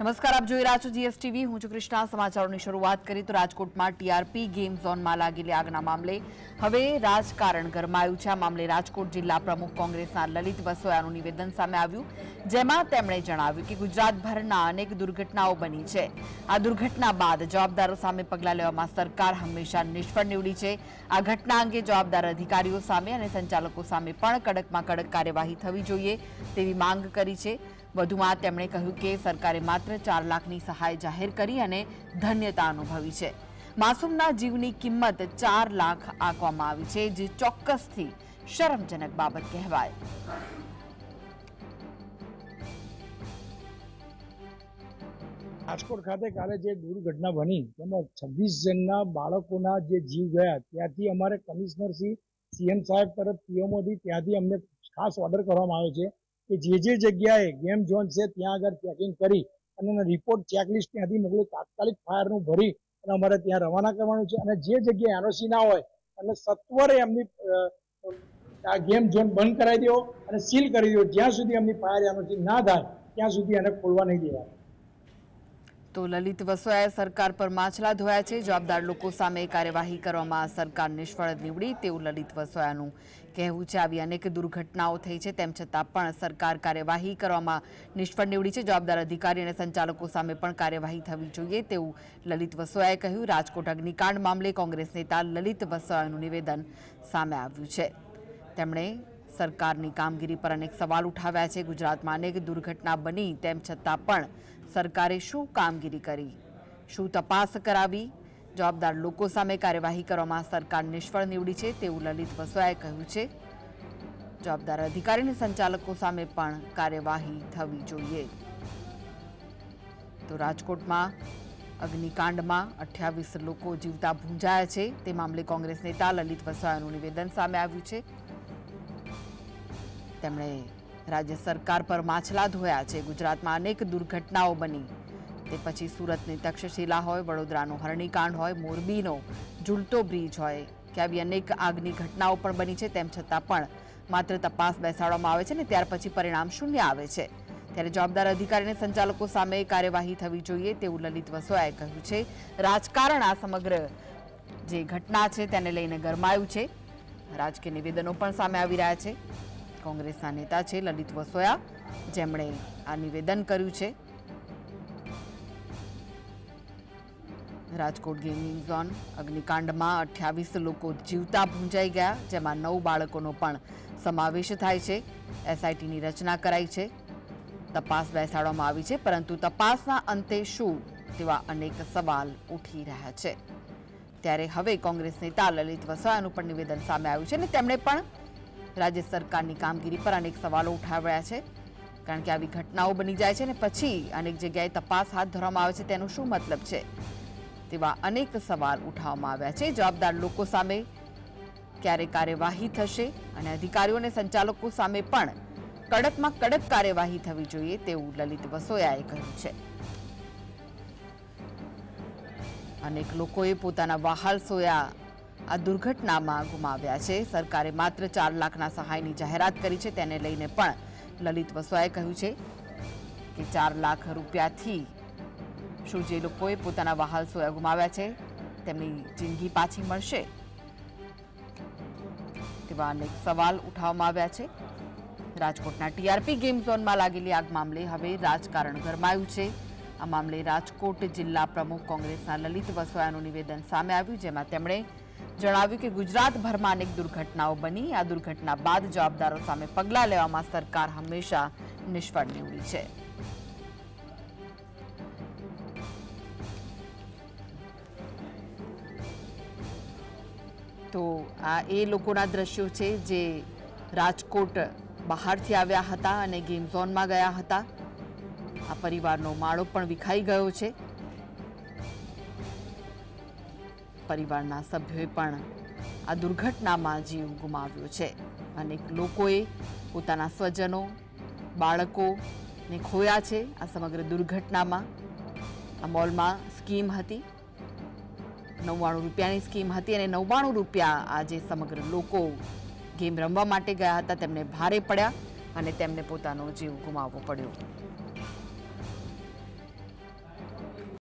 નમસ્કાર, આપ જોઈ રહ્યા છો જીએસટીવી। હું છું કૃષ્ણા। સમાચારોની શરૂઆત કરી તો રાજકોટમાં ટીઆરપી ગેમ ઝોનમાં લાગેલી આગના મામલે હવે રાજકારણ ગરમાયું છે। આ મામલે રાજકોટ જિલ્લા પ્રમુખ કોંગ્રેસના લલિત વસોયાનું નિવેદન સામે આવ્યું, જેમાં તેમણે જણાવ્યું કે ગુજરાતભરના અનેક દુર્ઘટનાઓ બની છે। આ દુર્ઘટના બાદ જવાબદારો સામે પગલાં લેવામાં સરકાર હંમેશા નિષ્ફળ નીવડી છે। આ ઘટના અંગે જવાબદાર અધિકારીઓ સામે અને સંચાલકો સામે પણ કડકમાં કડક કાર્યવાહી થવી જોઈએ તેવી માંગ કરી છે। વધુમાં તેમણે કહ્યું કે સરકારે માત્ર 4 લાખની સહાય જાહેર કરી અને ધન્યતા અનુભવી છે। માસૂમના જીવની કિંમત 4 લાખ આંકવામાં આવી છે, જે ચોક્કસથી શરમજનક બાબત કહેવાય। રાજકોટ ખાતે કાલે જે દુર્ઘટના બની તેમાં 26 જણના બાળકોના જે જીવ ગયા, ત્યાંથી અમારે કમિશનર શ્રી સીએમ સાહેબ તરફ પીએમઓથી ત્યાંથી અમને ખાસ ઓર્ડર કરવામાં આવ્યો છે કે જે જગ્યાએ ગેમ ઝોન છે ત્યાં આગળ ચેકિંગ કરી અને રિપોર્ટ ચેકલિસ્ટ ત્યાંથી મોકલી તાત્કાલિક ફાયરનું ભરી અને અમારે ત્યાં રવાના કરવાનું છે। અને જે જગ્યાએ એનઓસી ના હોય અને સત્વરે એમની આ ગેમ ઝોન બંધ કરાવી દેવો અને સીલ કરી દેવો। જ્યાં સુધી એમની ફાયર એનઓસી ના થાય ત્યાં સુધી એને ખોલવા નહીં દેવા। તો લલિત વસોયાએ સરકાર પર માછલા ધોયા છે। જવાબદાર લોકો સામે કાર્યવાહી કરવામાં સરકાર નિષ્ફળ નીવડી તેવું લલિત વસોયાનું કહેવું છે। આવી અનેક દુર્ઘટનાઓ થઈ છે, તેમ છતાં પણ સરકાર કાર્યવાહી કરવામાં નિષ્ફળ નીવડી છે। જવાબદાર અધિકારી અને સંચાલકો સામે પણ કાર્યવાહી થવી જોઈએ તેવું લલિત વસોયાએ કહ્યું। રાજકોટ અગ્નિકાંડ મામલે કોંગ્રેસ નેતા લલિત વસોયાનું નિવેદન સામે આવ્યું છે। તેમણે સરકારની કામગીરી પર અનેક સવાલ ઉઠાવ્યા છે। ગુજરાતમાં અનેક દુર્ઘટના બની, તેમ છતાં પણ સરકારે શું કામગીરી કરી, શું તપાસ કરાવી, જવાબદાર લોકો સામે કાર્યવાહી કરવામાં સરકાર નિષ્ફળ નીવડી છે તેવું લલિત વસોયાએ કહ્યું છે। જવાબદાર અધિકારી અને સંચાલકો સામે પણ કાર્યવાહી થવી જોઈએ। તો રાજકોટમાં અગ્નિકાંડમાં 28 લોકો જીવતા ભૂંજાયા છે, તે મામલે કોંગ્રેસ નેતા લલિત વસોયાનું નિવેદન સામે આવ્યું છે। તેમણે રાજ્ય સરકાર પર માછલા ધોયા છે। ગુજરાતમાં અનેક દુર્ઘટનાઓ બની, તે પછી સુરતની તક્ષશિલા હોય, વડોદરાનો હરણીકાંડ હોય, મોરબીનો ઝૂલતો બ્રિજ હોય કે આવી અનેક આગની ઘટનાઓ પણ બની છે, તેમ છતાં પણ માત્ર તપાસ બેસાડવામાં આવે છે ને ત્યાર પછી પરિણામ શૂન્ય આવે છે। ત્યારે જવાબદાર અધિકારી અને સંચાલકો સામે કાર્યવાહી થવી જોઈએ તેવું લલિત વસોયાએ કહ્યું છે। રાજકારણ આ સમગ્ર જે ઘટના છે તેને લઈને ગરમાયું છે। રાજકીય નિવેદનો પણ સામે આવી રહ્યા છે। કોંગ્રેસના નેતા છે લલિત વસોયા, જેમણે આ નિવેદન કર્યું છે। રાજકોટ ગેમિંગ ઝોન અગ્નિકાંડમાં 28 લોકો જીવતા ભૂંજાઈ ગયા, જેમાં 9 બાળકોનો પણ સમાવેશ થાય છે। એસઆઈટીની રચના કરાઈ છે, તપાસ બેસાડવામાં આવી છે, પરંતુ તપાસના અંતે શું તેવા અનેક સવાલ ઉઠી રહ્યા છે। ત્યારે હવે કોંગ્રેસ નેતા લલિત વસોયાનું પણ નિવેદન સામે આવ્યું છે અને તેમણે પણ રાજ્ય સરકારની કામગીરી પર અનેક સવાલો ઉઠાવ્યા છે, કારણ કે આવી ઘટનાઓ બની જાય છે અને પછી અનેક જગ્યાએ તપાસ હાથ ધરવામાં આવે છે, તેનો શું મતલબ છે તેવા અનેક સવાલ ઉઠાવવામાં આવ્યા છે। જવાબદાર લોકો સામે ક્યારે કાર્યવાહી થશે અને અધિકારીઓ અને સંચાલકો સામે પણ કડકમાં કડક કાર્યવાહી થવી જોઈએ તેવું લલિત વસોયાએ કહ્યું છે। અનેક લોકોએ પોતાના વહાલ સોયા આ દુર્ઘટનામાં ગુમાવ્યા છે। સરકારે માત્ર 4 લાખના સહાયની જાહેરાત કરી છે, તેને લઈને પણ લલિત વસોયાએ કહ્યું છે કે 4 લાખ રૂપિયાથી શું જે લોકોએ પોતાના વહાલ સોયા ગુમાવ્યા છે તેમની જિંદગી પાછી મળશે તેવા અનેક સવાલ ઉઠાવવામાં આવ્યા છે। રાજકોટના ટીઆરપી ગેમ ઝોનમાં લાગેલી આગ મામલે હવે રાજકારણ ગરમાયું છે। આ મામલે રાજકોટ જિલ્લા પ્રમુખ કોંગ્રેસના લલિત વસોયાનું નિવેદન સામે આવ્યું, જેમાં તેમણે જણાવ્યું કે ગુજરાતભરમાં અનેક દુર્ઘટનાઓ બની, આ દુર્ઘટના બાદ જવાબદારો સામે પગલાં લેવામાં સરકાર હંમેશા નિષ્ફળ નીવડી છે। તો આ એ લોકોના દ્રશ્યો છે જે રાજકોટ બહારથી આવ્યા હતા અને ગેમ ઝોનમાં ગયા હતા। આ પરિવારનો માળો પણ વિખાઈ ગયો છે। પરિવારના સભ્યોએ પણ આ દુર્ઘટનામાં જીવ ગુમાવ્યો છે। અનેક લોકોએ પોતાના સ્વજનો, બાળકોને ખોયા છે આ સમગ્ર દુર્ઘટનામાં। આ મોલમાં સ્કીમ હતી, 99 રૂપિયાની સ્કીમ હતી અને 99 રૂપિયા આ જે સમગ્ર લોકો ગેમ રમવા માટે ગયા હતા તેમને ભારે પડ્યા અને તેમને પોતાનો જીવ ગુમાવવો પડ્યો।